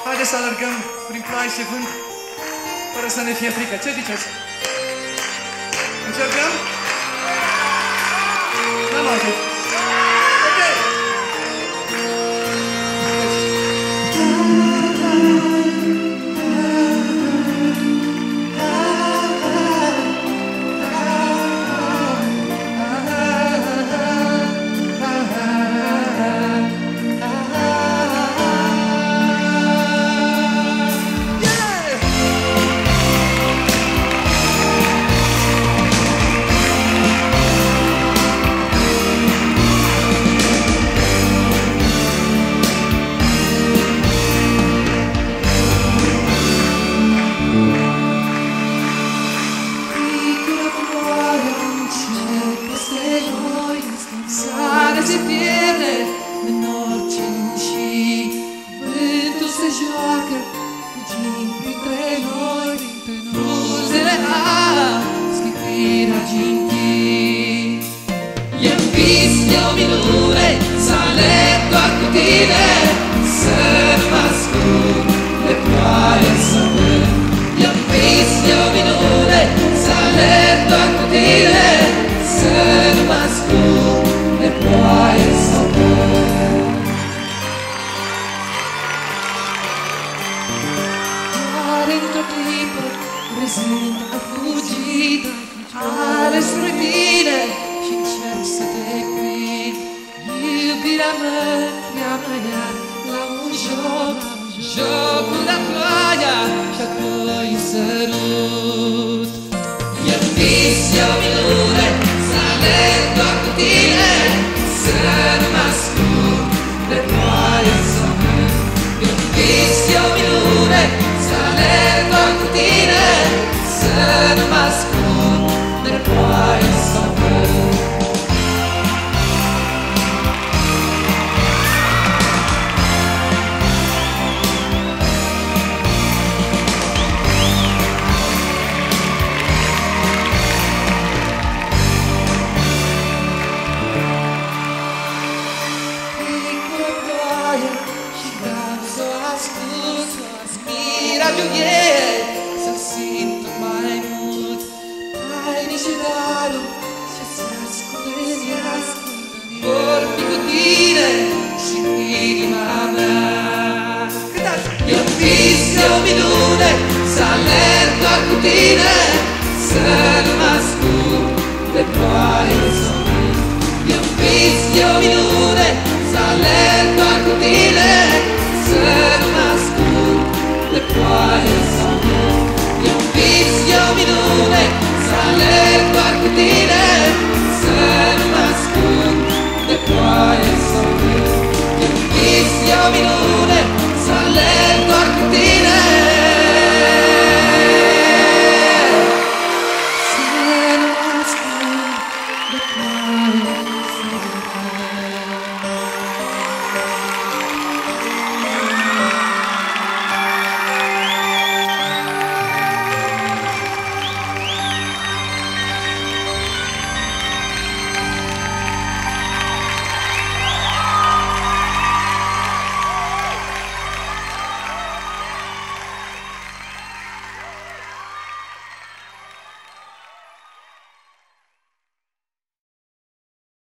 Haideți să alergăm prin plai și vânt, fără să ne fie frică. Ce ziceți? Încercăm? N-am auzit. Ok! Se pierde în orice și vântul se joacă, fugind printre noi, frunzele schimbire argintii. E-mi vis, e o minune, să alerg doar cu tine, să nu mă ascund de ploaie să vânt. E-mi vis, e o minune, să alerg doar cu tine, să nu mă ascund de ploaie să vânt. Doar într-o clipă, râzând, ai fugit, ales spre tine și încerc să te prind. Iubirea mea cheamă iar la un joc, jocul de ploaia și apoi un sărut. E-mi vis, e o minune, să alerg doar cu tine, să nu mă ascund de ploaie să vânt. E-mi vis, e o minune, să alerg doar cu tine, să nu mă ascund de ploaie să vânt. Să simt mai mult ai mișelarul ce se ascunde în ea. Vor fi cu tine și inima mea. E-mi vis, e o minune, să alerg doar cu tine, să nu mă ascund de ploaie să vânt. E-mi vis, e o minune, să alerg doar cu tine, să nu mă ascund de ploaie.